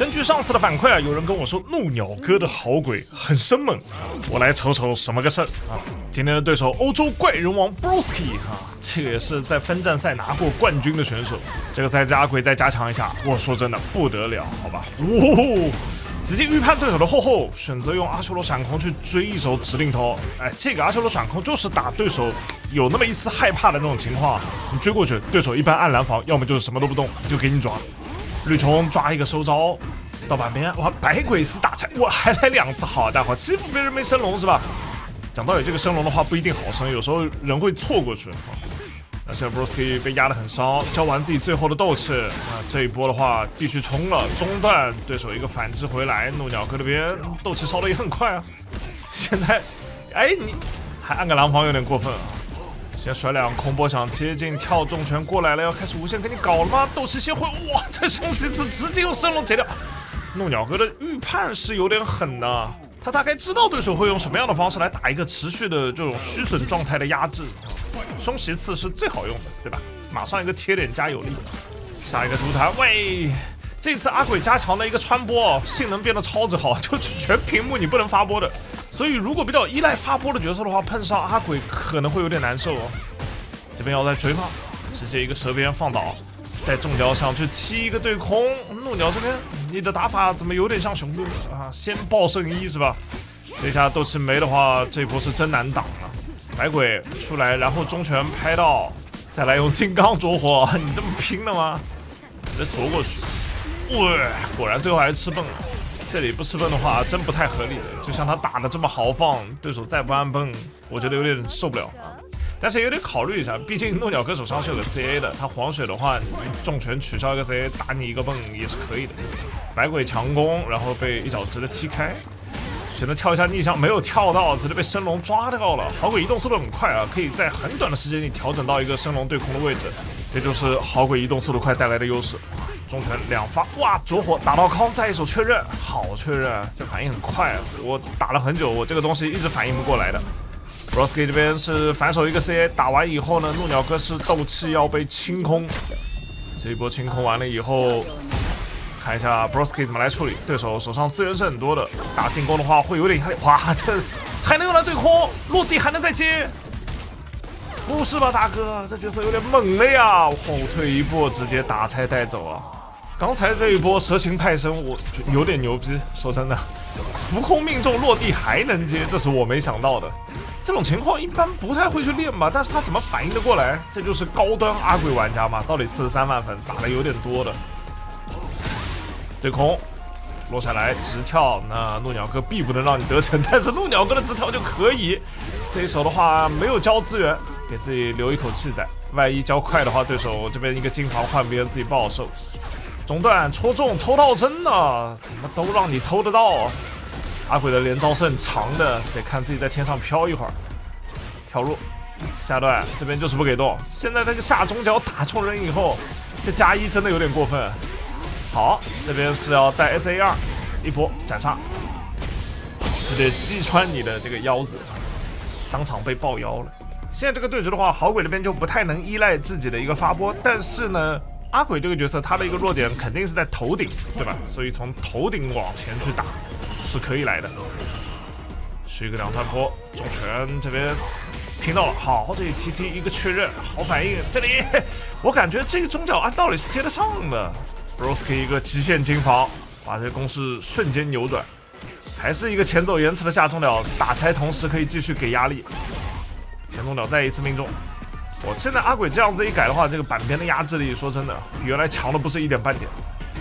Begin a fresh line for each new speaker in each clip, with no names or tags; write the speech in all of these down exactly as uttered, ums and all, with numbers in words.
根据上次的反馈啊，有人跟我说怒鸟哥的好鬼很生猛，我来瞅瞅什么个事儿啊！今天的对手欧洲怪人王 Broski 啊，这个也是在分站赛拿过冠军的选手。这个赛季阿鬼再加强一下，我说真的不得了，好吧？哦，直接预判对手的后后，选择用阿修罗闪空去追一手指令头。哎，这个阿修罗闪空就是打对手有那么一丝害怕的那种情况，你追过去，对手一般按蓝防，要么就是什么都不动，就给你抓。绿虫抓一个收招，到板边，哇，百鬼石打拆，哇，还来两次，好家伙，欺负别人没升龙是吧？讲道理，这个升龙的话不一定好升，有时候人会错过去。那现在 Broski 被压得很伤，交完自己最后的斗气，啊，这一波的话必须冲了，中断对手一个反制回来，怒鸟哥这边斗气烧得也很快啊。现在，哎，你还按个蓝防有点过分啊。先甩两空波想接近跳重拳过来了，要开始无限给你搞了吗？斗气先回，哇，这凶袭子直接用升龙截掉。怒鸟哥的预判是有点狠的，他大概知道对手会用什么样的方式来打一个持续的这种虚损状态的压制。凶袭刺是最好用的，对吧？马上一个贴脸加有力。下一个图弹，喂，这次阿鬼加强了一个穿播，性能变得超级好，就全屏幕你不能发波的。所以，如果比较依赖发波的角色的话，碰上阿鬼可能会有点难受哦。这边要再追吗？直接一个蛇鞭放倒，在重脚想去踢一个对空。怒鸟这边，你的打法怎么有点像熊哥啊？先爆圣衣是吧？这下斗气没的话，这波是真难挡啊！百鬼出来，然后中拳拍到，再来用金刚着火，你这么拼了吗？直接啄过去，哇，果然最后还是吃笨了。这里不吃崩的话，真不太合理的。就像他打的这么豪放，对手再不按崩，我觉得有点受不了啊。但是也得考虑一下，毕竟怒鸟哥手上是有个 C A 的，他黄血的话，你重拳取消一个 C A， 打你一个崩也是可以的。百鬼强攻，然后被一脚直接踢开，选择跳一下逆向，没有跳到，直接被升龙抓到了。好鬼移动速度很快啊，可以在很短的时间里调整到一个升龙对空的位置，这就是好鬼移动速度快带来的优势。中拳两发，哇，着火打到康，再一手确认，好确认，这反应很快啊！我打了很久，我这个东西一直反应不过来的。Broski 这边是反手一个 C A， 打完以后呢，怒鸟哥是斗气要被清空。这一波清空完了以后，看一下 Broski 怎么来处理。对手手上资源是很多的，打进攻的话会有点压力。哇，这还能用来对空，落地还能再接。不是吧，大哥，这角色有点猛了呀！后退一步，直接打拆带走啊！刚才这一波蛇形派生，我有点牛逼。说真的，浮空命中落地还能接，这是我没想到的。这种情况一般不太会去练吧？但是他怎么反应得过来？这就是高端阿鬼玩家嘛！到底四十三万粉，打的有点多的。对空落下来直跳，那怒鸟哥必不能让你得逞，但是怒鸟哥的直跳就可以。这一手的话没有交资源，给自己留一口气在，万一交快的话，对手这边一个金防换别人自己不好受。中断戳中偷到真的，怎么都让你偷得到？阿鬼的连招是很长的，得看自己在天上飘一会儿。跳入下段这边就是不给动，现在这个下中脚打中人以后，这加一真的有点过分。好，这边是要带 S A 二，一波斩杀，直接击穿你的这个腰子，当场被爆腰了。现在这个对局的话，好鬼这边就不太能依赖自己的一个发波，但是呢，阿鬼这个角色他的一个弱点肯定是在头顶，对吧？所以从头顶往前去打是可以来的。是一个两段波，重拳这边拼到了，好，这里 T C 一个确认，好反应。这里我感觉这个中脚按道理是接得上的。Broski 一个极限金防，把这个攻势瞬间扭转，还是一个前走延迟的下中鸟，打拆同时可以继续给压力。前中鸟再一次命中。我现在阿鬼这样子一改的话，这个板边的压制力，说真的，比原来强的不是一点半点。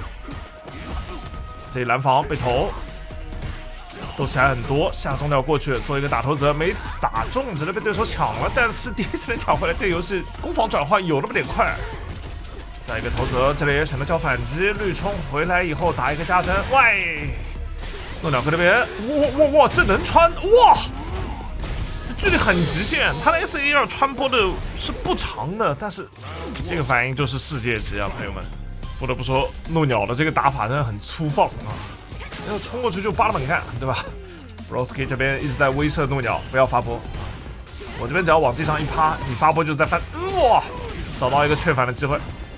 这里蓝防被投，斗气还很多，下中鸟过去做一个打头泽，没打中，直接被对手抢了。但是第一时间抢回来，这个游戏攻防转换有那么点快。再一个头泽，这里也选择交反击，绿冲回来以后打一个加针，喂，怒鸟哥这边，哇哇哇，这能穿，哇，这距离很极限，他的 S A 二穿播的是不长的，但是这个反应就是世界级啊，朋友们，不得不说，怒鸟的这个打法真的很粗放啊，要冲过去就扒拉猛干，对吧 ？Broski 这边一直在威慑怒鸟，不要发波，我这边只要往地上一趴，你发波就是在翻，哇，找到一个确反的机会。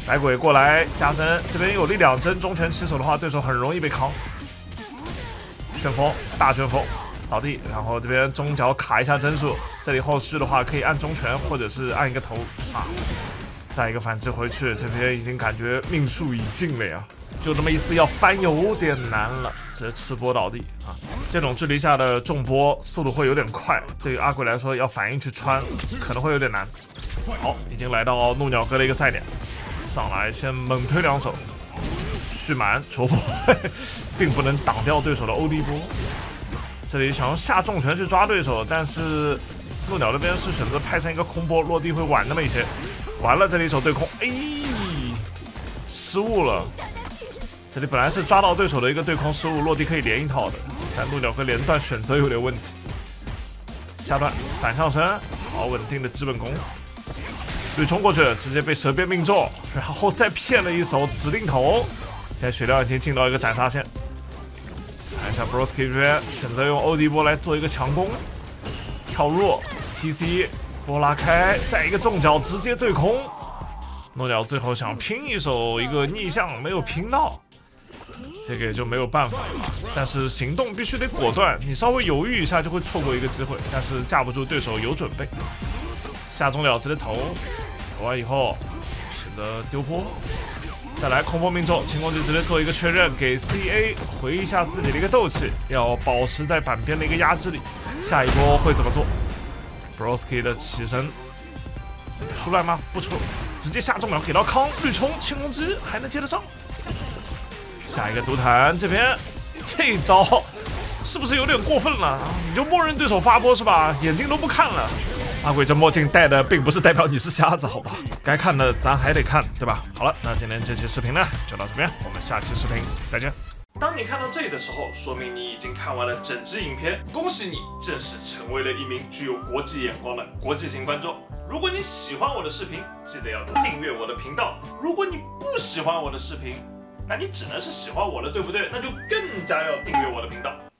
白鬼过来加针，这边有力两针，中拳起手的话，对手很容易被扛。旋风大旋风倒地，然后这边中脚卡一下帧数，这里后续的话可以按中拳或者是按一个头啊，再一个反击回去，这边已经感觉命数已尽了呀。 就这么一次要翻有点难了，直接吃波倒地啊！这种距离下的重波速度会有点快，对于阿鬼来说要反应去穿可能会有点难。好，已经来到怒鸟哥的一个赛点，上来先猛推两手，蓄满戳破，并不能挡掉对手的 O D 波。这里想用下重拳去抓对手，但是怒鸟这边是选择拍成一个空波，落地会晚那么一些。完了，这里一手对空，哎，失误了。 这里本来是抓到对手的一个对空失误，落地可以连一套的，但怒鸟哥连段选择有点问题。下段反上身，好稳定的基本功，对冲过去，直接被蛇鞭命中，然后再骗了一手指定头。现在血量已经进到一个斩杀线。看一下 Broski 这边选择用 O D 波来做一个强攻，跳弱 T C 波拉开，再一个重脚直接对空。怒鸟最后想拼一手一个逆向，没有拼到。 这个也就没有办法了，但是行动必须得果断，你稍微犹豫一下就会错过一个机会，但是架不住对手有准备。下中了直接投，投完以后选择丢波，再来空波命中，轻攻击直接做一个确认，给 C A 回一下自己的一个斗气，要保持在板边的一个压制力。下一波会怎么做 ？Broski 的起身出来吗？不出，直接下中了给到康，绿冲轻攻击还能接得上。 下一个毒弹这边，这招是不是有点过分了？你就默认对手发波是吧？眼睛都不看了。阿鬼这墨镜戴的并不是代表你是瞎子，好吧？该看的咱还得看，对吧？好了，那今天这期视频呢就到这边，我们下期视频再见。当你看到这里的时候，说明你已经看完了整支影片，恭喜你正式成为了一名具有国际眼光的国际型观众。如果你喜欢我的视频，记得要订阅我的频道。如果你不喜欢我的视频， 那你只能是喜欢我了，对不对？那就更加要订阅我的频道。